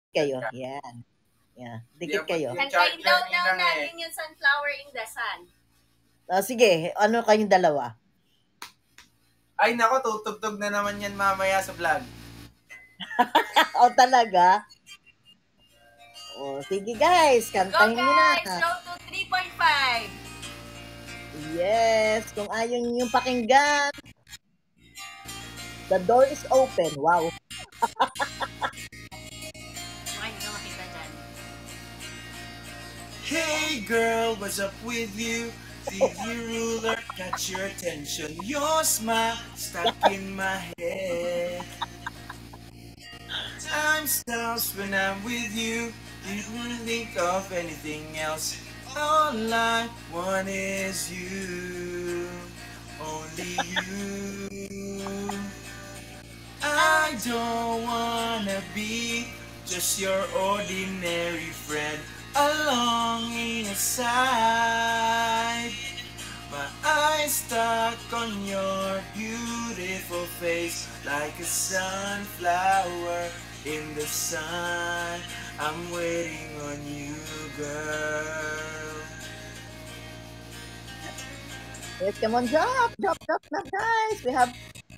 kayo. Yan. Yeah. Dikit kayo. Kantayin daw natin yung Sunflower in the Sun. Sige, ano kayong dalawa? Ay, nako, tutugtog na naman yan mamaya sa vlog. O, talaga? O, sige guys, kantahin nyo na. Go guys, go to 3.5. Yes, kung ayaw nyo pakinggan, the door is open. Wow. Hey girl, what's up with you? See your ruler, catch your attention. Your smile stuck in my head. Time stops when I'm with you. You wouldn't think of anything else. All I want is you. Only you. I don't wanna be just your ordinary friend. Along in a side, my eyes stuck on your beautiful face like a sunflower in the sun. I'm waiting on you, girl. Yes, come on, drop, guys. We have...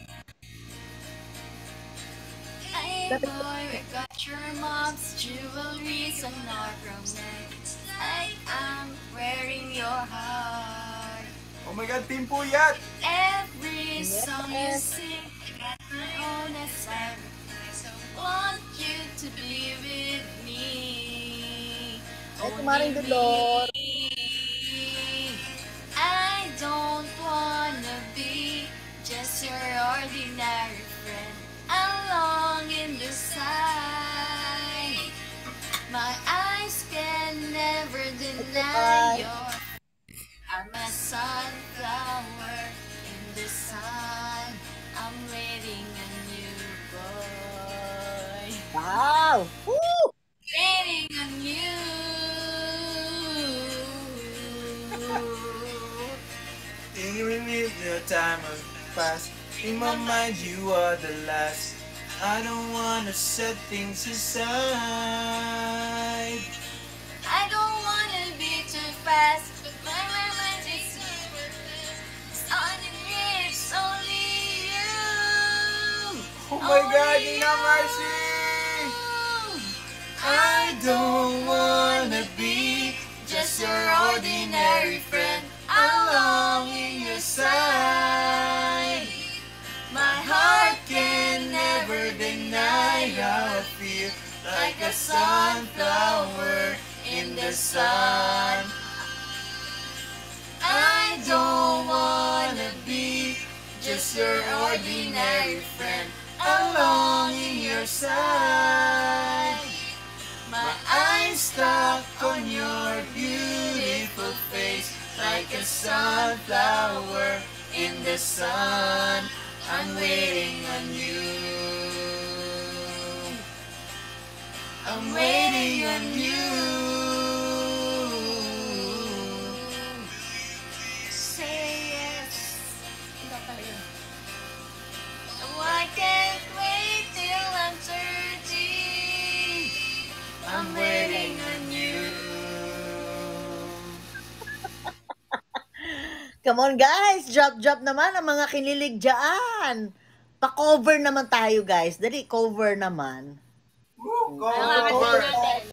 Hey boy, I got your mom's jewelry on our neck. Like I'm wearing your heart. Oh my God, Team Puyat! Every song you sing, I got my own aside. I want you to be with me. Kumaring Dolor. I don't wanna be just your ordinary friend. Along in the side, my eyes can never deny your. I'm a sunflower in the sun. I'm waiting on you, boy. Wow! Woo! Waiting on you. Even if the time has passed, in my mind you are the last. I don't wanna set things aside. I don't wanna be too fast, but my mind is on it's only you. Oh my God, Nina Marcy! I don't wanna be just your ordinary friend. Along in your side, my heart can never deny how I feel like a sunflower in the sun. I don't wanna be just your ordinary friend. Along in your side, my eyes stuck on your beautiful face like a sunflower in the sun. I'm waiting on you. I'm waiting on you. Say yes. I can't wait till I'm 30. I'm waiting on you. Come on guys, drop naman ang mga kinilig dyan. Pa-cover naman tayo guys. Dali, cover naman. Woo, Ano cover. natin?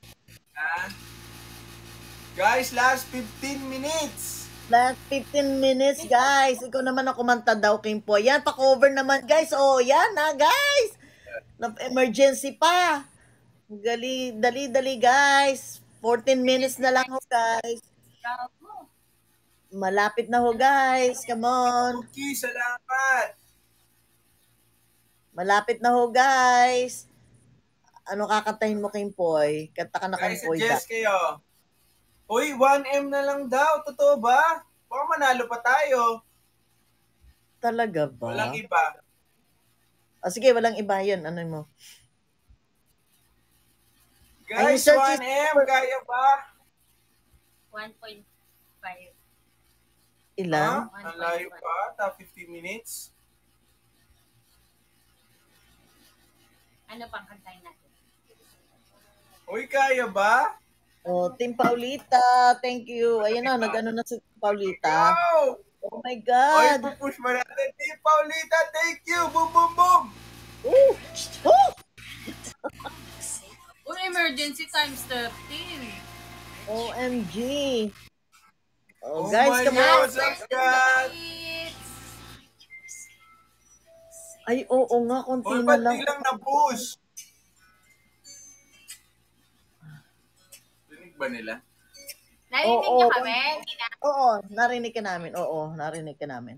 Guys, last 15 minutes. Last 15 minutes guys. Ikaw naman ang kumanta daw, Kimpo. Yan, pa-cover naman guys. Oh, yan na guys. Emergency pa. Dali guys. 14 minutes na lang ho guys. Malapit na ho guys. Come on. Okay, salamat. Malapit na ho guys. Ano kakantahin mo, Kimpoy? Kanta ka na, Guys, Kimpoy. suggest kayo. Uy, 1M na lang daw. Totoo ba? Baka manalo pa tayo. Talaga ba? Walang iba. Sige, walang iba yun. Ano mo? Guys, 1M, kaya ba? 1.5. Ilan? Ang layo pa, top 50 minutes. Ano pang kantahin natin? Uy, kaya ba? Oh, Team Paulita, thank you. Ayan na, nag-ano na si Paulita. Wow! Oh my Oy, God. pupush mo natin. Team Paulita, thank you! Boom, boom, boom! Woo! Woo! Uy, emergency times 13. OMG. Oh, Oh guys, my come God, on. what's up, Scott? Ay, oo nga, konti Oy, na ba't lang. biglang na-push? Rinig ba nila? Narinig Oo, niyo kami? oo, narinig ka namin. Oo, narinig ka namin.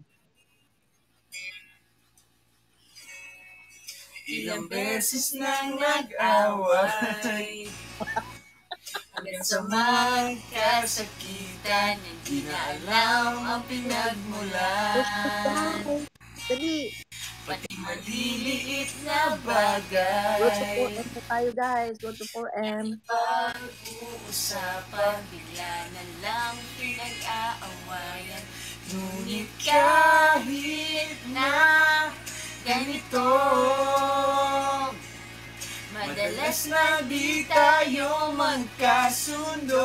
Ilang beses nang nag-away hanggang sa magkasakitan, hindi na alam ang pinagmulan. Dali. Pati maliliit na Go to bagay 4M na tayo, guys. Go to 4M. pag-uusapan, Bigla na lang pinag-aawayan. ngunit kahit na ganito, madalas na di tayo magkasundo.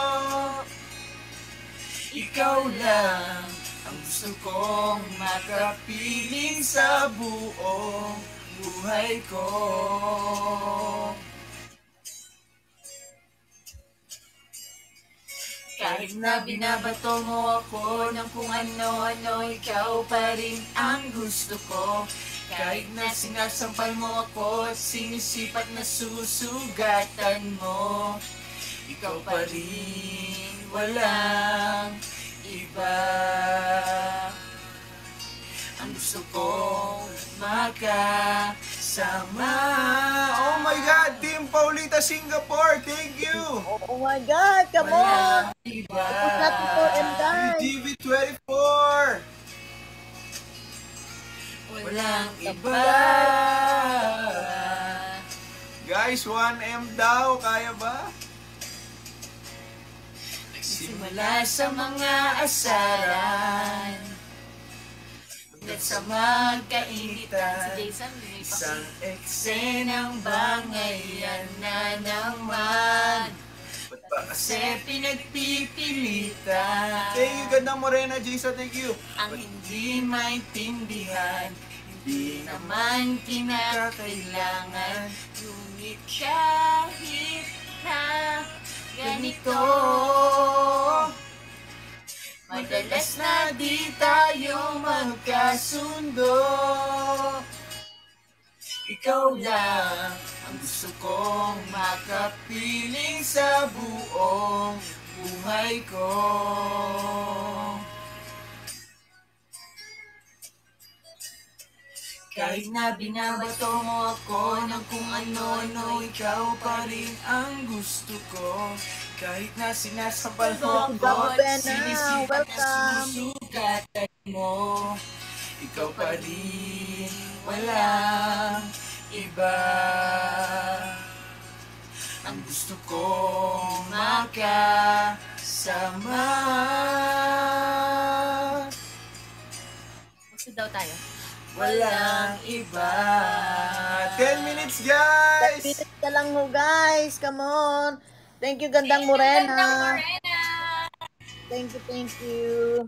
Ikaw lang ang gusto kong makapiling sa buong buhay ko. Kahit na binabato mo ako ng kung ano-ano, ikaw pa rin ang gusto ko. Kahit na sinasampal mo ako at sinisipat na susugatan mo, ikaw pa rin, walang iba. Ang gusto kong makasama. Oh my God, Team Paulita Singapore, thank you! Oh my God, come on. Iba. Tapos natin 4M, guys. TV24! Walang iba. Guys, 1M daw, kaya ba? Nagsimula sa mga asaran hanggang sa magkainitan, Si Jason, may isang eksenang bangayan na naman. Ba't ba kasi pinagpipilitan? Thank you, gandang Morena, Jason, thank you. Ang hindi maintindihan, hindi naman kinakailangan. Ngunit kahit na ganito, madalas na di tayo magkasundo. Ikaw lang ang gusto kong makapiling sa buong buhay ko. Kahit na binabato mo ako ng kung ano-ano, ikaw pa rin ang gusto ko. Kahit na sinasampal mo ako at sinisipat na susugatan mo, ikaw pa rin, walang iba. Ang gusto kong makasama. Gusto daw tayo. Walang iba. 10 minutes, 10 guys! minutes na lang ho, guys. Come on. Thank you, Gandang Morena. Gandang Morena! Thank you.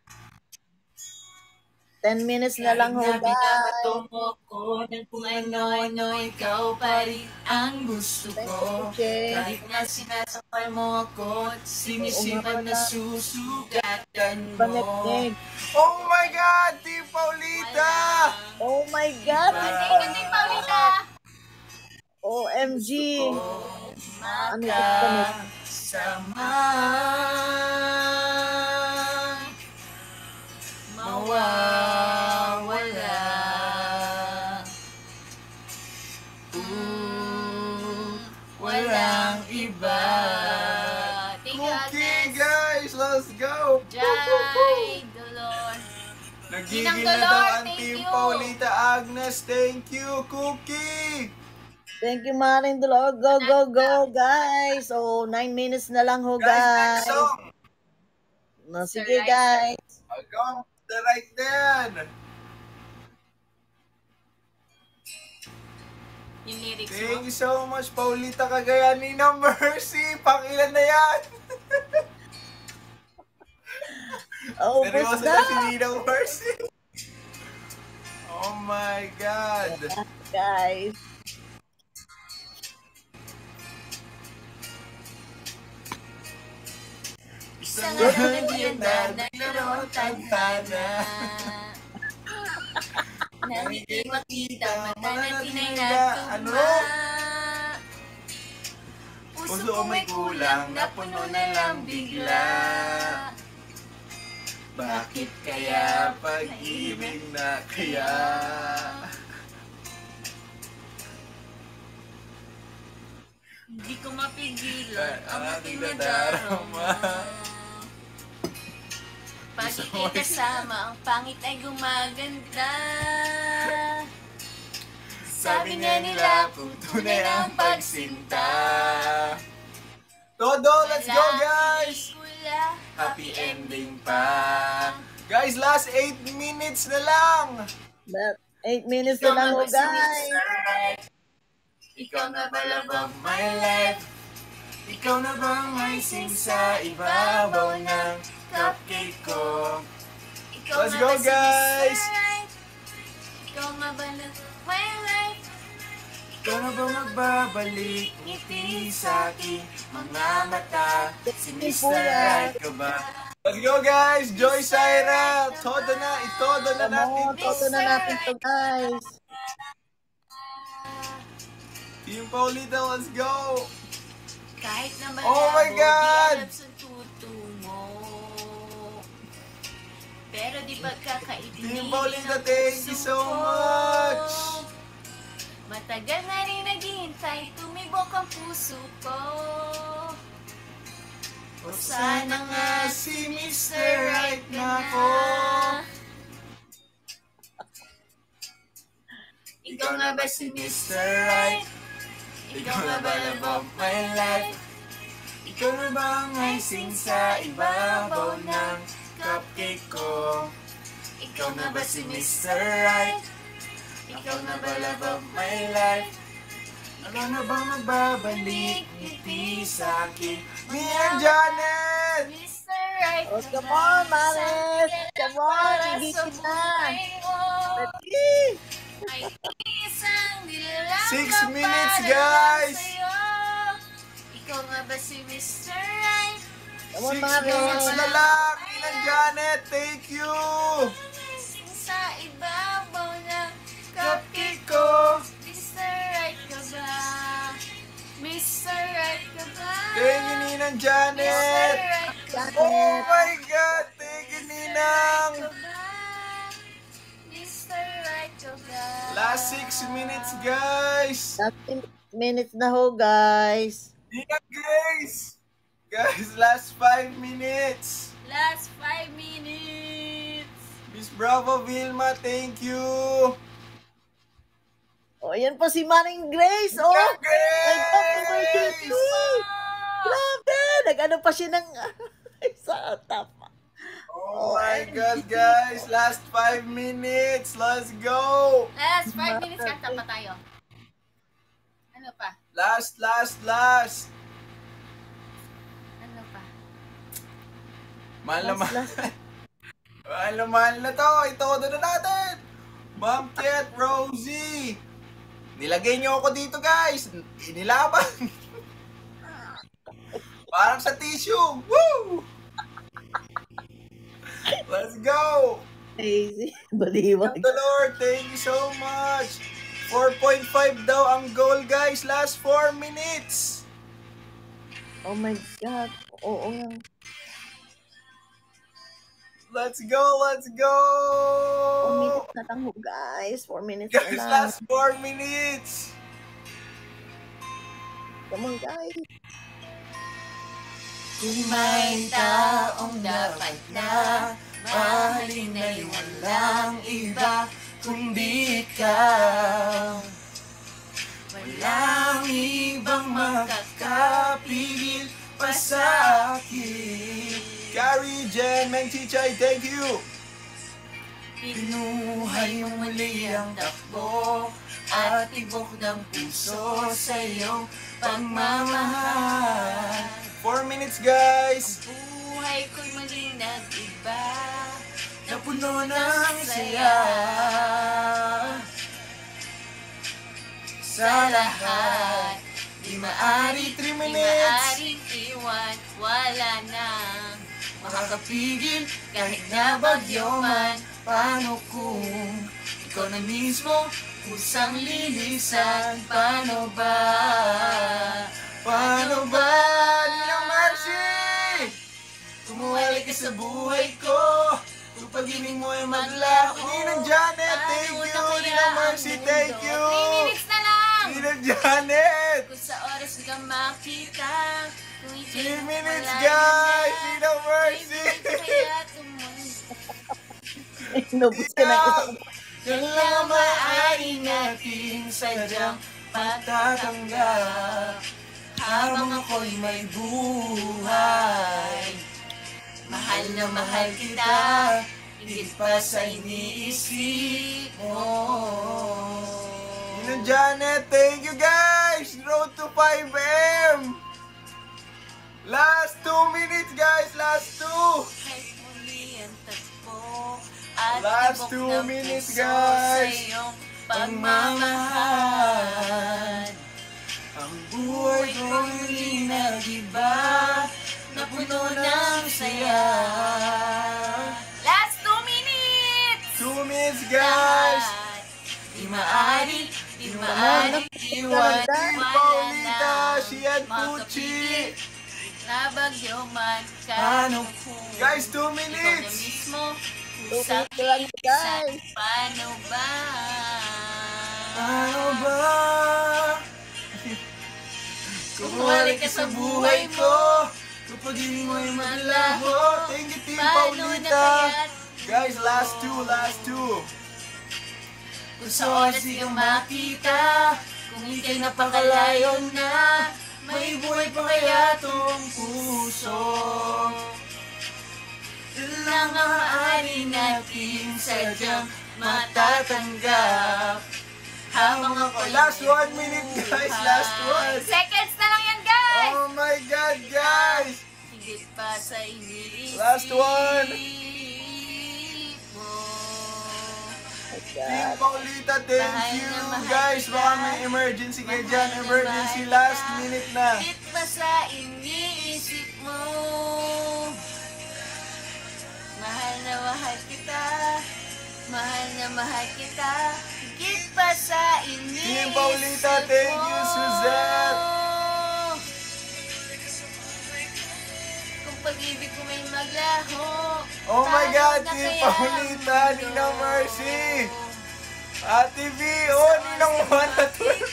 10 minutes na lang ho, Kahit na guys. binabato mo ko ng kung ano-ano, ikaw pa rin ang gusto ko. Che. Kahit na sinasampal mo ako, sinisipan na susugatan mo. Banetnig. Oh my God, Team Paulita! Oh my God. Thank you, Team Paulita! OMG. Ano ito? Makasama. Mawawala. Walang iba. Thank you, Okay, Agnes. guys, let's go! Jai, Dolor. Nagigil Ninang na Dolor, daw ang thank Team you. Paulita Agnes. Thank you, Cookie! Thank you, Maring Dulog. Go, guys. Oh, 9 minutes na lang ho, Guys, next guys. song! No, sige, right. guys. Go the right then! Yung lyrics Thank mo. you so much, Paulita Cagayan, Nina Mercy. Pang-ilan na yan? Ubus Seryoso na. na si Nina Mercy. Oh my God. Guys. Isa nga lang nagliyanda, naglaro ang tadhana. Nang hindi makita, mata na tinay nagtugma. Puso ko may kulang, napuno na lang bigla. Bakit kaya pag-ibig na kaya? Hindi ko mapigilan ang aking aking nadarama. nadarama. Pag ikay kasama, ang pangit ay gumaganda. Sabi nga nila, kung tunay ang pagsinta. Todo, let's go guys! Pelikula, Happy ending pa. Guys, last 8 minutes na lang. 8 minutes na lang ho, guys. Ikaw na ba love of my life? Ikaw na bang may sing sa ibabaw ng cupcake ko? Ikaw Let's nga go, ba si guys! Mr. Right? Ikaw nga ba love of my life? Ikaw na ba magbabalik ngiti sa aking mga mata? Si Mr. Right ka ba? Let's go guys! Joy Syra! Todo na! Itodo na natin! Toto na natin to, guys. Team Paulita, let's go! Kahit na malabo, Oh my God! di alam sa tutungo. Pero di pagkakaibig Team Paulita, thank you so much! Matagal na rin naghihintay, tumibok ang puso ko. O sana nga si Mr. Right na ako. Ikaw nga ba si Mr. Right? Ikaw na ba love of my life? Ikaw na ba ang icing sa ibabaw ng cupcake ko? Ikaw na ba si Mr. Right? Ikaw na ba love of my life? Ikaw na ba magbabalik ngiti sa akin? Me and Janet! Mr. Right. Oh, come on, Maris. Come on, ibigin na. Ready? Ay isang nilalang 6 minutes, para guys! lang sa'yo. Ikaw nga ba si Mr. Right? Come on, 6 minutes na Maris. lang! Me and Janet, thank you! Sing sa ibabaw ng Cupcake cupcake ko! Mr. Right ka ba? Mr. Right ka ba? Thank you, Ninang Mr. Janet! Right ka ba? Oh my God! Thank you, Ninang! Ka ba? Mr. Right ka ba? Last 6 minutes, guys! Last 10 minutes na ho, guys. Ninang Grace! Guys, last 5 minutes! Last 5 minutes. Miss Bravo Vilma, thank you! Oh, yan po si Maring Grace. Oh, Ninang emergency. Grace! Grabe. Nag-ano pa siya ng sa tapa. Oh my God, guys! Last 5 minutes! Let's go! Last 5 minutes kanta pa tayo. Ano pa? Last! Ano pa? Mahal na mahal. Last. Mahal na to. Ito na natin. Ma'am Cat, Rosie. Nilagay niyo ako dito, guys. Inilaban. Parang sa tissue. Woo! Let's go. Crazy. Baliwag. Thank the Lord. Thank you so much. 4.5 daw ang goal, guys. Last 4 minutes. Oh my God. Oo nga. Let's go. 4 minutes na lang ho, guys. 4 minutes Guys, na lang. last 4 minutes. Come on, guys. Kung may taong dapat na mahalin na walang iba kundi ikaw. Walang ibang makakapigil pa sa akin. Gary, Jen, Meng Chichay, thank you. Pinuhay mo muli ang takbo at tibok ng puso sa iyong pagmamahal. 4 minutes, guys! Buhay ko'y muling nag-iba, Napuno ng saya sa lahat. Di maari 3 di minutes. maaring iwan, wala na makakapigil kahit na bagyo man. Paano kung ikaw na mismo kusang lilisan? Paano ba? Paano ba? Ninang Mercy! Kumuhalik ka sa buhay ko. Kung pag-ibig mo ay maglaho. Ninang Janet, thank you! Ninang Mercy, thank you! 3 minutes na lang! Ninang Janet! Kung sa oras di ka makita, kung 3 minutes, guys! Ninang Mercy! Kaya tumundo. Inubos ka ng isang... Yan lang ang maaari nating sadyang pagtatanggap habang ako'y may buhay. Mahal na mahal kita, higit pa sa iniisip mo. Ninang Janet, thank you guys! Road to 5M! Last 2 minutes, guys! Last 2! Kahit muli ang tagpo, at Last tibok 2 ng minutes, puso guys. sa iyong pagmamahal. Ang buhay ko'y muling nag-iba, napuno ng saya. Last 2 minutes! 2 minutes, guys! Di maaari iwan, Team Paulita, Sian Pucci! na bagyo man, Paano? kung Guys, 2 ikaw na minutes! mismo, Okay kusang lang, guys. paano ba? Ano ba? Kumalik ka sa buhay ko, kapag hindi mo ay maglaho. Thank you, Team Paano na Paulita! kaya? Guys, last 2, last 2. Kung sa oras di ka makita, kung ika'y napakalayo na, May buhay pa kaya tong puso? yun lang ang maaari natin sadyang matatanggap. Habang ako Last 1 minute, guys, last 1. Seconds na lang yan, guys! Oh my God, guys! Higit pa sa iniisip Last one. mo. Team Paulita, thank Mahal you! na mahal Guys, kita. baka may emergency kayo dyan. Mahal na Emergency, mahal last kita. minute na. Higit pa sa iniisip mo. Mahal na mahal kita. Mahal na mahal kita. Higit pa sa iniisip Team Paulita, thank you, Suzette. Kung pag-ibig ko may maglaho. Oh my God, paano na Team kaya Paulita, ang mundo? Ninang Mercy. Ate V, oh, Ninang 1 na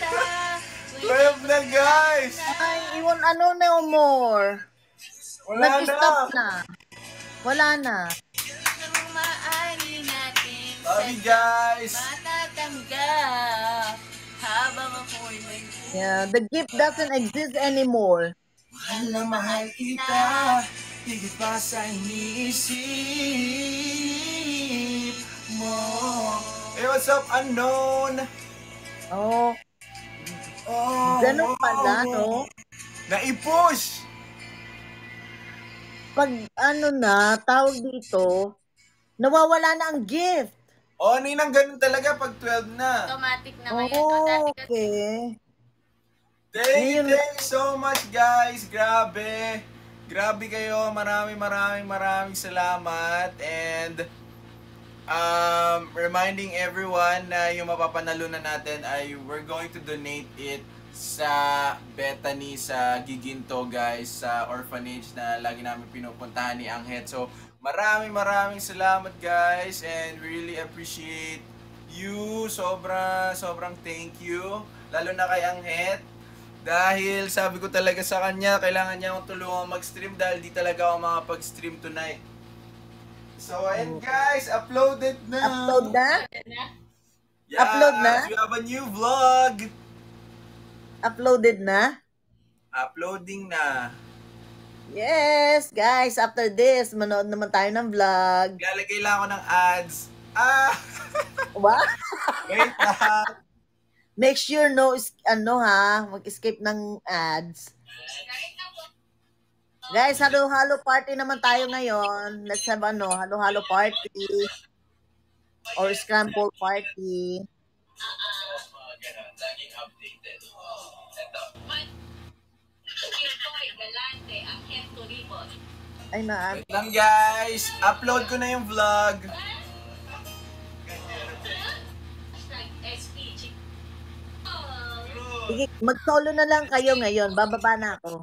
12 na, guys. Ay, iwan ano na more. Wala Nag-stop na. na. Wala na. Namang maaari natin Sabi, guys. matatanggap habang ako'y may Yeah, the gift doesn't exist anymore. Mahal na mahal kita, higit pa sa iniisip mo. Hey, what's up, unknown? Oh, Oh, ganun pala, no? Naipush! Pag ano na, tawag dito, nawawala na ang gift. Oh, Ninang, ganun talaga pag 12 na. automatic na ngayon. Oh, Dati kasi okay. Thank Ngayon- you so much, guys. Grabe. Grabe kayo. Maraming salamat. And reminding everyone na yung mapapanalunan natin ay we're going to donate it sa Bethany sa Giginto, guys, sa orphanage na lagi namin pinupuntahan ni Anghet. So, maraming salamat, guys, and we really appreciate you. Sobrang thank you, lalo na kay Anghet. Dahil sabi ko talaga sa kanya, kailangan niya akong tulungan mag-stream dahil di talaga ako makapag-stream tonight. So, ayan guys, uploaded na. Upload na? Yes, Upload na? we have a new vlog. Uploaded na? Uploading na. Yes, guys, after this, manood naman tayo ng vlog. Lalagay lang ako ng ads. Ah! Wow! Wait lang. Make sure no, mag-escape ng ads. Guys, halo-halo party naman tayo ngayon. Let's have halo-halo party or scramble party. Ay na. Wait lang guys, upload ko na yung vlog. Sige, mag-solo na lang kayo ngayon. Bababa na ako.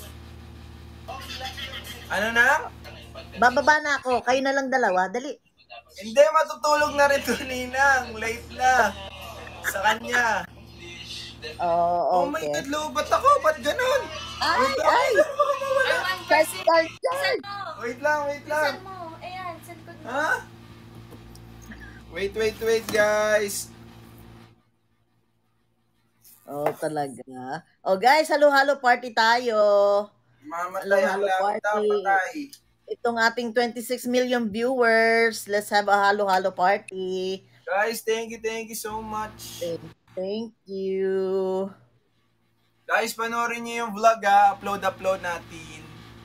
Ano na? Bababa na ako. Kayo na lang dalawa. Dali. Hindi, matutulog na rin to, Ninang. Late na. Sa kanya. Oh, Oh my okay. God, lobat ako. Ba't ganun? Ay, Wait lang, ay! Wait lang, wait lang. Saan mo? Ayan, saan ko. Ha? Wait guys. Oh, talaga. Oh, guys, halo-halo party tayo. Mamatay ang Halo-halo laptop, party. patay. Itong ating 26 million viewers. Let's have a halo-halo party. Guys, thank you so much. Thank you. Guys, panoorin niyo yung vlog ha. Upload natin.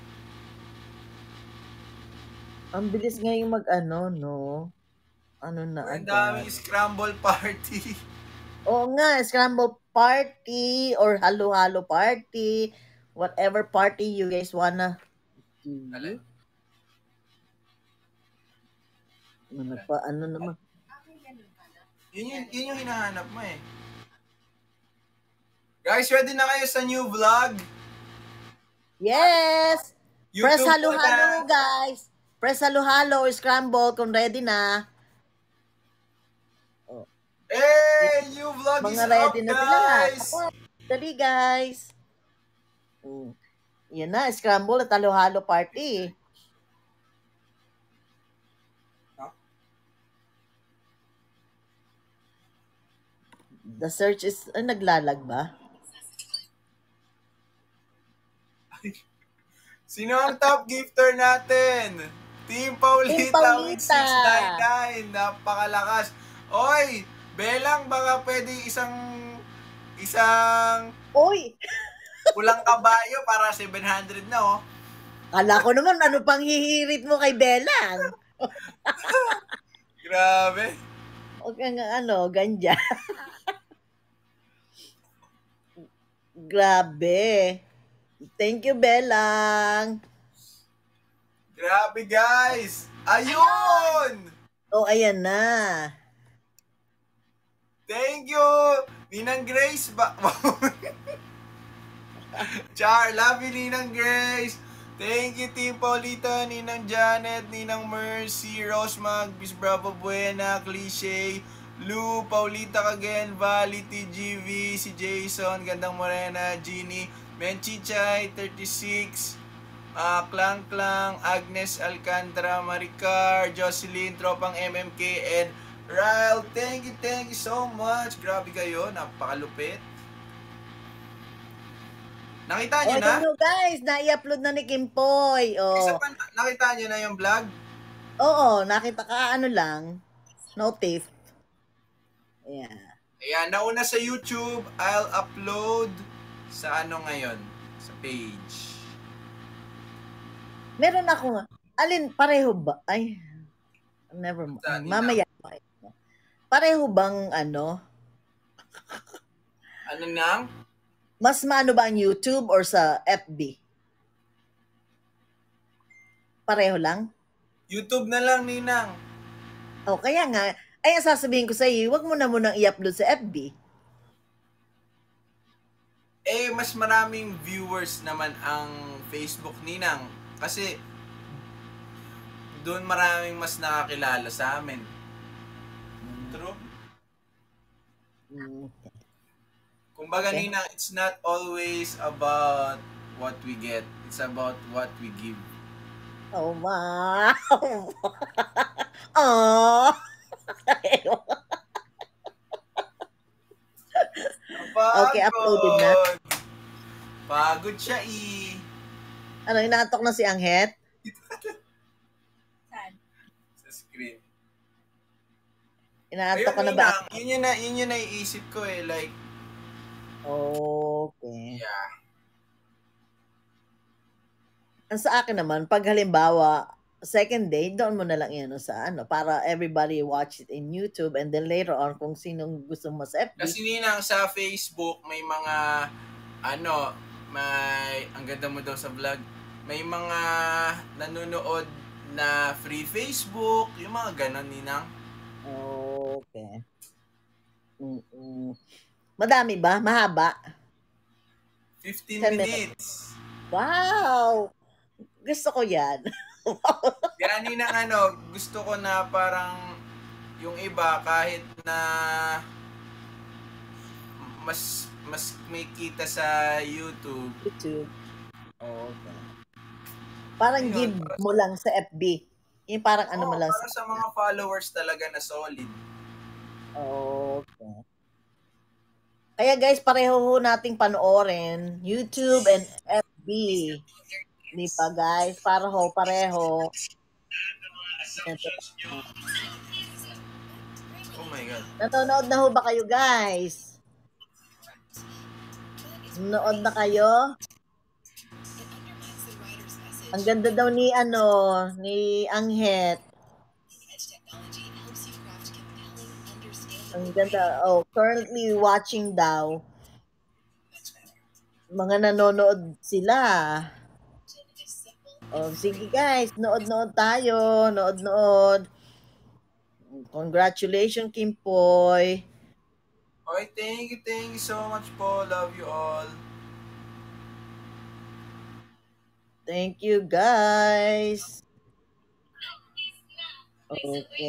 Ang bilis ngayon no? Ano na Ang agad? daming scramble party. Oo nga, scramble party or halo-halo party. Whatever party you guys wanna do. Alin? Ano naman? Yun yung hinahanap mo eh. Guys, ready na kayo sa new vlog? Yes! Press YouTube halo-halo, na. guys. Press halo-halo or scramble kung ready na. Hey! New vlog is Mga up, ready na sila. guys! Dali, guys. Yan na, scramble at halo-halo party. The search is, naglalag ba? Sino ang top gifter natin? Team Paulita with Paulita. 699. Napakalakas. Oy! Belang, baka pwede isang Uy! pulang kabayo para 700 na oh. Kala ko naman, ano pang hihirit mo kay Belang? Grabe. Huwag kang ganja. Grabe. Thank you, Belang. Grabe guys. Ayun! Oh, ayan na. Thank you! Ninang Grace ba? Char, love you Ninang Grace. Thank you Team Paulita, Ninang Janet, Ninang Mercy, Rosmag, Miss Bravo Buena, Cliche, Lou, Paulita Kagen, Vali, TGV, si Jason, Gandang Morena, Jeannie, Menchichay, 36, Klang Klang, Agnes Alcantara, Maricar, Jocelyn, Tropang MMK, and Ryle. Thank you so much. Grabe kayo, napakalupit. Nakita nyo na? Ito guys, na-i-upload na ni Kimpoy. Isa Oh. pa, nakita nyo na yung vlog? Oo, nakita ka lang. Notif. Yeah. Ayan, nauna sa YouTube. I'll upload sa ngayon? Sa page. Meron ako. Alin, pareho ba? Ay, never mind. Saan, Mamaya. Pareho bang Ano nang? mas maano ba ang YouTube or sa FB? Pareho lang? YouTube na lang, Ninang. O, kaya nga, ay ang sasabihin ko sa iyo, wag mo na munang i-upload sa FB. Eh, mas maraming viewers naman ang Facebook, Ninang. Kasi, doon maraming mas nakakilala sa amin. True? Kumbaga, Okay. Ninang, it's not always about what we get. It's about what we give. Oh, wow! Oh! Okay, uploaded na. Pagod siya Ano, inaantok na si Anghet? Saan? sa screen. Inaantok Ayun, ka na ba? yun yung naiisip ko eh. Like, Okay. yeah. Ang sa akin naman, pag halimbawa, second day, doon mo na lang yan sa ano, para everybody watch it in YouTube and then later on, kung sinong gusto mo sa FB, Kasi ninang sa Facebook, may mga, ano, ang ganda mo daw sa vlog, may mga nanonood na free Facebook, yung mga ganon, ninang. okay. Mm-mm. Madami ba? Mahaba? 15 10 minutes? minutes. Wow! Gusto ko yan. Kaya ninang gusto ko na parang yung iba kahit na mas may kita sa YouTube. YouTube. Okay. Parang Ayun, give mo lang sa FB. Yung parang ano mo lang para sa... sa mga followers talaga na solid. Okay. Kaya guys, pareho ho nating panoorin YouTube and FB. Di ba guys? Para ho, pareho. Oh my God. Nanonood na ho ba kayo guys? Nanood na kayo? Ang ganda daw ni ni Anghet. Ang ganda. Oh, currently watching daw. Mga nanonood sila. Oh, sige guys, nood-nood tayo. Nood-nood. Congratulations, Kim Poy. Okay, thank you so much po. Love you all. Thank you, guys. Okay.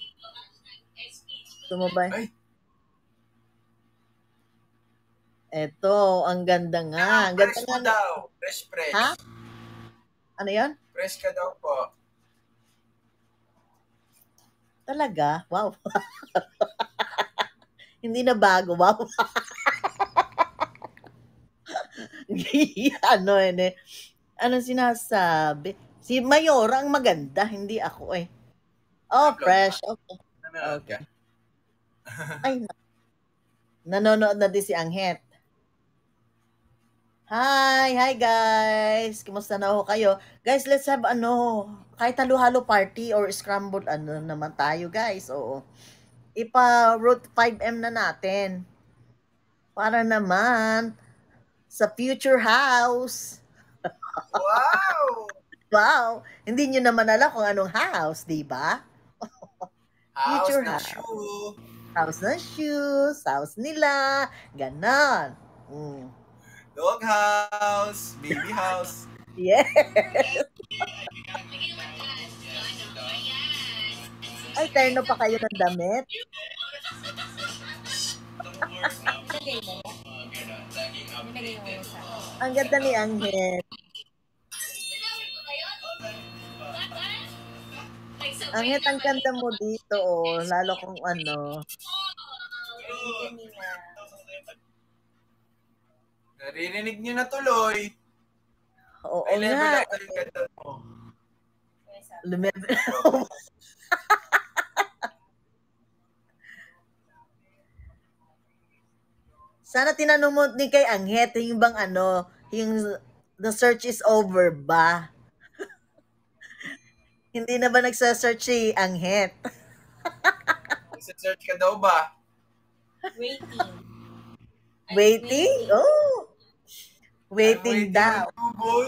Tumabay. Ay, Eto, ang ganda nga. Ang ganda fresh nga. mo daw. Fresh. Ha? Ano yan? Fresh ka daw po. Talaga? Wow. Hindi na bago. Wow. Ano eh. Anong sinasabi? Si Mayora ang maganda, hindi ako eh. Oh, Upload fresh. ba? Okay. Nanonood Okay. ka? Ay, nanonood na din si Anghet. Hi guys. Kumusta na ho kayo? Guys, let's have kahit halo-halo party or scrambled naman tayo guys. Oo. Ipa-route 5M na natin. Para naman sa future house. Wow! Wow! Hindi nyo naman alam kung anong house, di ba? House Future ng house. shoe. House ng shoes, house nila, ganon. Mm. Dog house. Baby house. Yes. Ay, terno pa kayo ng damit? Ang ganda ni Angel. Angel, ang ganda mo dito, oh. Lalo kung Naririnig niyo na tuloy. Oo May level nga. up na yung ganda mo. Lumebe. Sana tinanong mo din kay Anghet, yung bang yung the search is over ba? Hindi na ba nagsa-search si Anghet? Search ka daw ba? Waiting? Oh! I'm Waiting daw. on you, boy.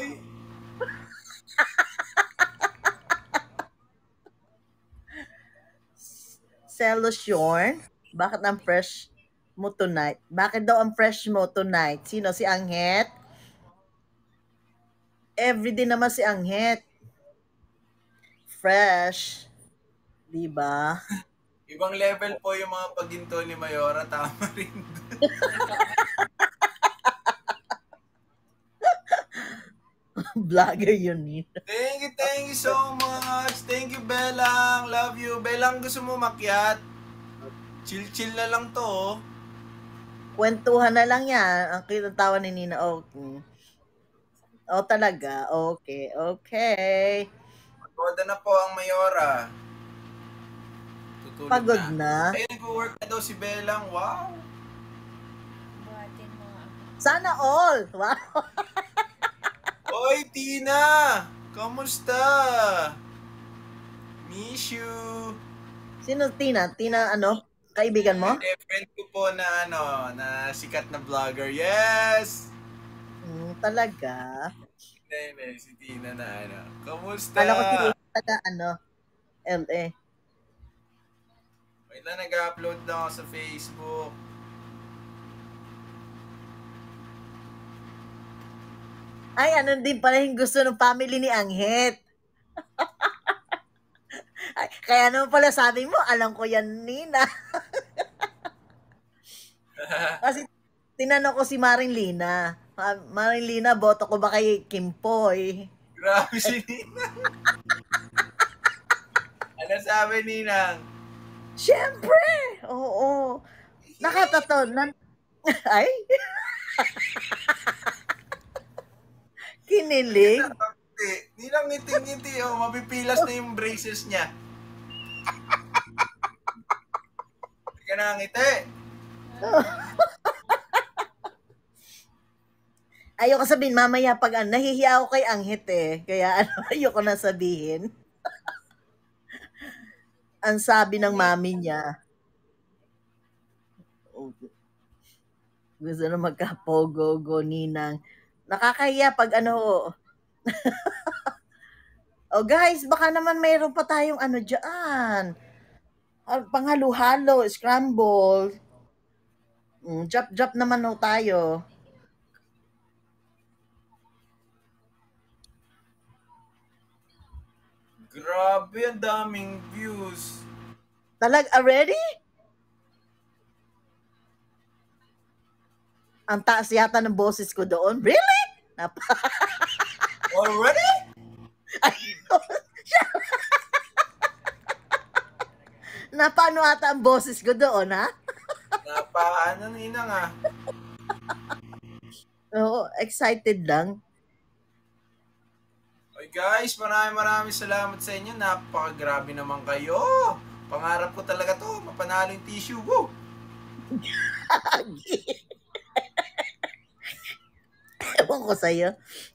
Celosion? Bakit ang fresh mo tonight? Bakit daw ang fresh mo tonight? Sino? Si Anghet? Everyday naman si Anghet. Fresh. Diba? Ibang level po yung mga paginto ni Mayora. Tama rin. Vlogger yun. Thank you so much. Thank you, Belang. Love you. Belang, gusto mo makyat? Chill na lang to, oh. Kwentuhan na lang yan. Ang kinatawa ni Nina. Okay. Oh, talaga. Okay. Magkoda na po ang Mayora. Tulog Pagod na. na. Ay, nag-work na daw si Belang. Wow. Buhatin mo nga ako. Sana all. Wow. Oy, Tina! Kamusta? Miss you. Sino Tina? Tina ano? Kaibigan mo? Hindi, friend ko po na na sikat na vlogger. Yes! Talaga. Hindi, si Tina na Kamusta? Kala ko si taga LA. Wait lang, nag-upload na ako sa Facebook. Ay, ano din pala yung gusto ng family ni Anghet. Ay, kaya naman pala sabi mo, alam ko yan, Nina. Kasi tinanong ko si Maring Lina. Maring Lina, boto ko ba kay Kim Poy? Grabe si Ninang. Ano sabi, Ninang? Siyempre! Oo. Nakatato. Ay? Kinilig. Ninang ngiti-ngiti. Oh, mapipilas na yung braces niya. Hindi ka nakangiti. Ayoko sabihin, mamaya pag nahihiya ako kay Anghet Kaya ayoko na sabihin. Ang sabi ng mami niya, gusto na magka-pogo-go, Ninang. Nakakahiya pag Oh guys, baka naman mayroon pa tayong dyan. Panghalo-halo, scramble. Jap-jap naman tayo. Grabe, ang daming views. Already? Ang taas yata ng boses ko doon. Really? Already? Paano ata ang boses ko doon, ha? Ninang ah. Oo, excited lang. Oy guys, maraming salamat sa inyo. Napakagrabe naman kayo. Pangarap ko talaga to, mapanalo yung tissue. Woo! Ewan ko sa'yo.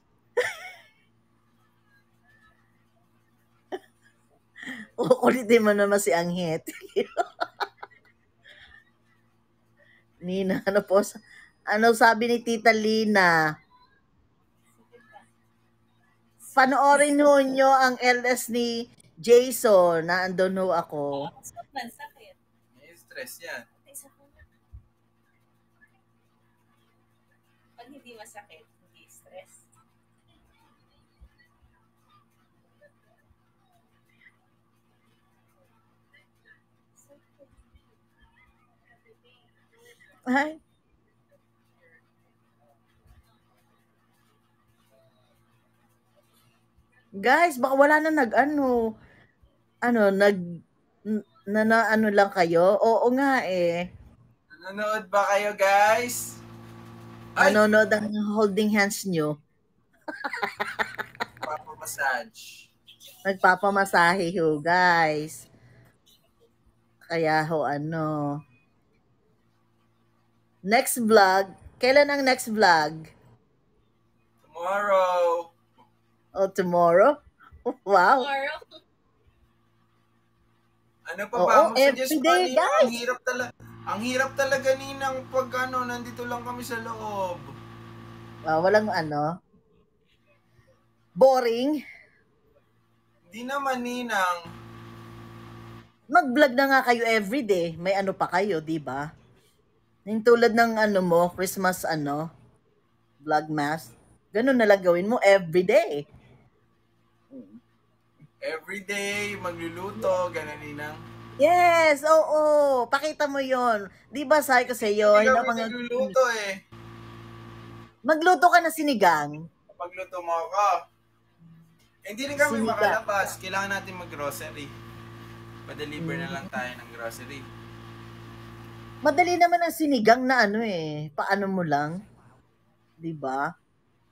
Kulitin mo naman si Anghet. Nina, ano sabi ni Tita Lina? Panoorin nyo ang LS ni Jason na andun ako. Sobrang sakit. May stress yan. Isa ko na. Pag hindi masakit, hindi stress. Ay. Guys, baka wala na lang kayo? Oo nga Nanonood ba kayo, guys? Ay! Nanonood ang holding hands nyo. Papa-massage. Nagpapamasahe guys. Kaya next vlog. Kailan ang next vlog? Tomorrow. Oh, tomorrow? Wow. Tomorrow. Ano pa ba? Mag-suggest pa, everyday, Ninang. guys. Ang hirap talaga, Ninang, pag nandito lang kami sa loob. Walang boring. Hindi naman, Ninang. Mag-vlog na nga kayo everyday. May pa kayo, di ba? Yung tulad ng Christmas vlogmas. Ganun na lang gawin mo everyday. Everyday, magluluto, gano'n, Ninang. Yes, oo. Pakita mo yon. Di ba sabi ko sa iyo, Hindi kami nagluluto Magluto ka na sinigang. Pagluto mo ako. Hindi rin kami Sinigang. makalabas. Kailangan natin mag-grocery. Pa-deliver na lang tayo ng grocery. Madali naman ang sinigang na paano mo lang. 'Di ba?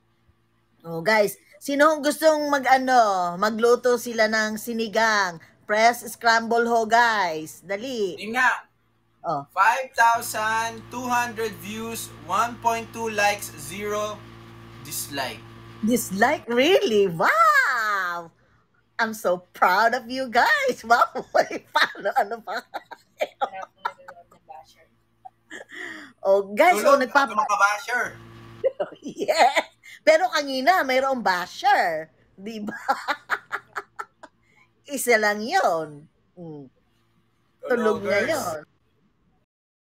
Oh, guys, sino ang gustong magluto sila ng sinigang? press scramble ho, guys. Dali. Yun nga, Oh. 5,200 views, 1.2 likes, 0 dislike. Dislike? Really? Wow! I'm so proud of you guys. Wow! Paano? Ano pa? Oh, guys, Tulog nagpapa... ang mga basher. Yes! Pero kanina, mayroong basher. Di ba? Isa lang yon. Tulog na Tulogers. yon.